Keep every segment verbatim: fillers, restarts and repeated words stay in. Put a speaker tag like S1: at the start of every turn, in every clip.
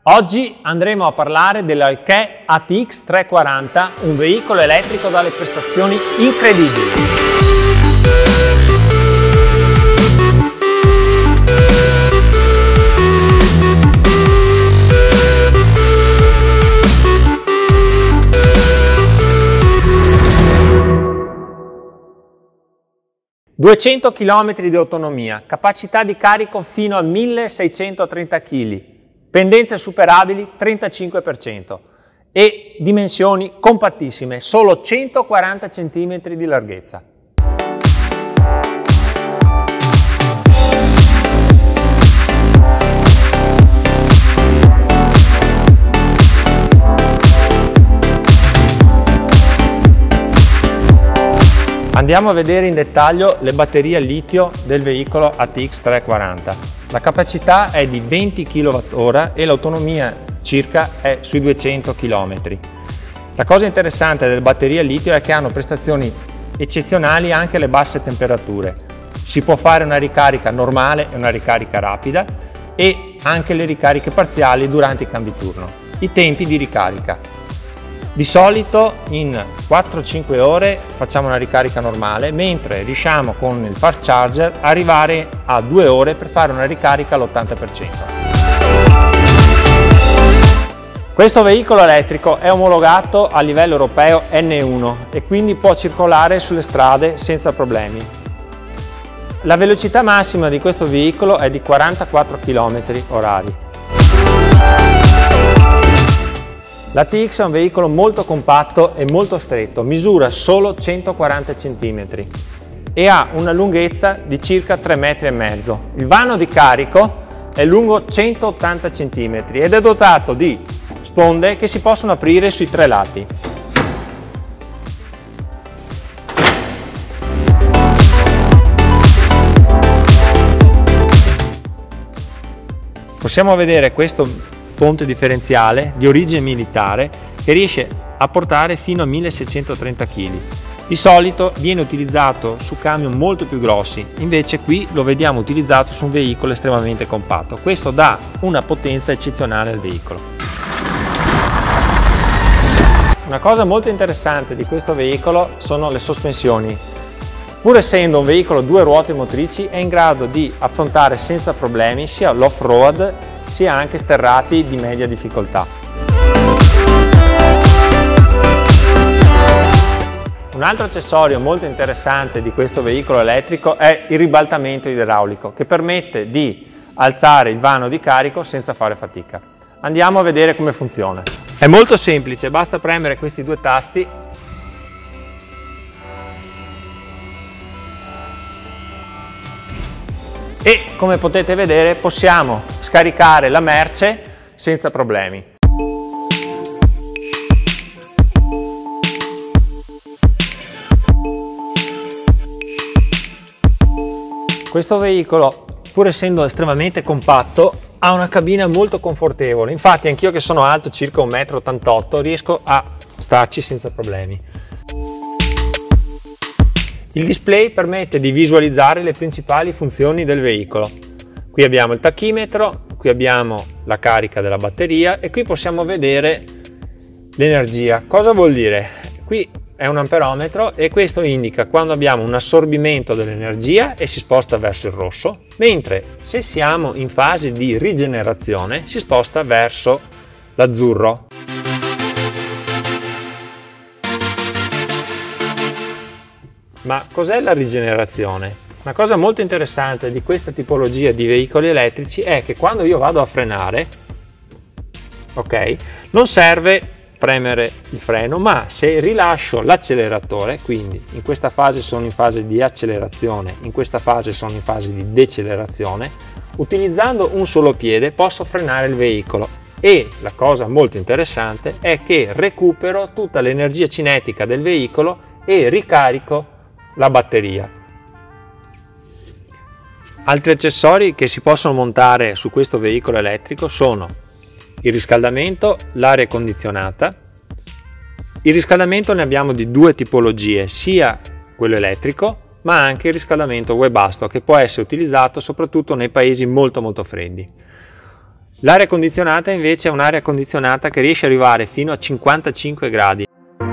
S1: Oggi andremo a parlare dell'Alké A T X trecentoquaranta, un veicolo elettrico dalle prestazioni incredibili. duecento chilometri di autonomia, capacità di carico fino a milleseicentotrenta chilogrammi, pendenze superabili trentacinque per cento e dimensioni compattissime, solo centoquaranta centimetri di larghezza. Andiamo a vedere in dettaglio le batterie a litio del veicolo A T X trecentoquaranta. La capacità è di venti chilowattora e l'autonomia circa è sui duecento chilometri. La cosa interessante delle batterie a litio è che hanno prestazioni eccezionali anche alle basse temperature. Si può fare una ricarica normale e una ricarica rapida e anche le ricariche parziali durante i cambi turno. I tempi di ricarica. Di solito in quattro cinque ore facciamo una ricarica normale, mentre riusciamo con il fast charger arrivare a due ore per fare una ricarica all'ottanta per cento. Questo veicolo elettrico è omologato a livello europeo N uno e quindi può circolare sulle strade senza problemi. La velocità massima di questo veicolo è di quarantaquattro chilometri orari. L'A T X è un veicolo molto compatto e molto stretto, misura solo centoquaranta centimetri e ha una lunghezza di circa tre metri e mezzo. Il vano di carico è lungo centottanta centimetri ed è dotato di sponde che si possono aprire sui tre lati. Possiamo vedere questo ponte differenziale di origine militare che riesce a portare fino a milleseicentotrenta chilogrammi. Di solito viene utilizzato su camion molto più grossi, invece qui lo vediamo utilizzato su un veicolo estremamente compatto. Questo dà una potenza eccezionale al veicolo. Una cosa molto interessante di questo veicolo sono le sospensioni. Pur essendo un veicolo a due ruote motrici è in grado di affrontare senza problemi sia l'off-road sia anche sterrati di media difficoltà. Un altro accessorio molto interessante di questo veicolo elettrico è il ribaltamento idraulico che permette di alzare il vano di carico senza fare fatica. Andiamo a vedere come funziona. È molto semplice, basta premere questi due tasti e come potete vedere possiamo scaricare la merce senza problemi. Questo veicolo, pur essendo estremamente compatto, ha una cabina molto confortevole. Infatti anch'io che sono alto circa un metro e ottantotto riesco a starci senza problemi. Il display permette di visualizzare le principali funzioni del veicolo. Qui abbiamo il tachimetro, qui abbiamo la carica della batteria e qui possiamo vedere l'energia. Cosa vuol dire? Qui è un amperometro e questo indica quando abbiamo un assorbimento dell'energia e si sposta verso il rosso, mentre se siamo in fase di rigenerazione si sposta verso l'azzurro. Ma cos'è la rigenerazione? Una cosa molto interessante di questa tipologia di veicoli elettrici è che quando io vado a frenare, ok, non serve premere il freno, ma se rilascio l'acceleratore, quindi in questa fase sono in fase di accelerazione, in questa fase sono in fase di decelerazione, utilizzando un solo piede posso frenare il veicolo. E la cosa molto interessante è che recupero tutta l'energia cinetica del veicolo e ricarico la batteria. Altri accessori che si possono montare su questo veicolo elettrico sono il riscaldamento, l'aria condizionata. Il riscaldamento ne abbiamo di due tipologie, sia quello elettrico ma anche il riscaldamento Webasto che può essere utilizzato soprattutto nei paesi molto molto freddi. L'aria condizionata invece è un'aria condizionata che riesce ad arrivare fino a cinquantacinque gradi.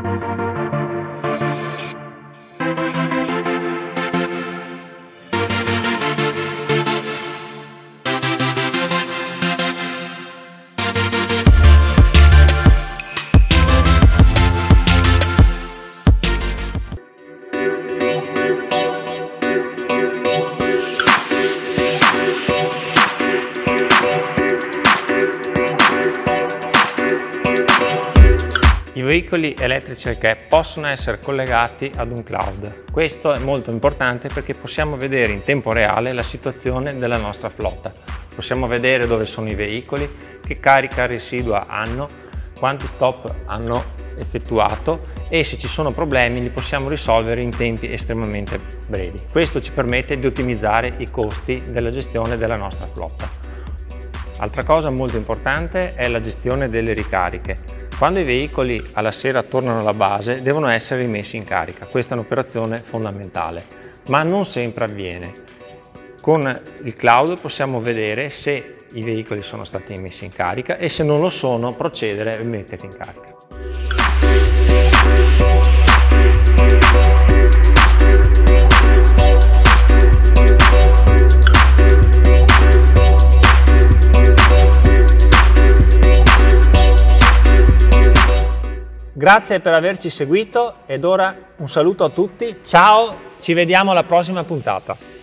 S1: I veicoli elettrici che possono essere collegati ad un cloud. Questo è molto importante perché possiamo vedere in tempo reale la situazione della nostra flotta. Possiamo vedere dove sono i veicoli, che carica residua hanno, quanti stop hanno effettuato e se ci sono problemi li possiamo risolvere in tempi estremamente brevi. Questo ci permette di ottimizzare i costi della gestione della nostra flotta. Altra cosa molto importante è la gestione delle ricariche. Quando i veicoli alla sera tornano alla base devono essere rimessi in carica. Questa è un'operazione fondamentale, ma non sempre avviene. Con il cloud possiamo vedere se i veicoli sono stati messi in carica e se non lo sono procedere a metterli in carica. Grazie per averci seguito ed ora un saluto a tutti, ciao, ci vediamo alla prossima puntata.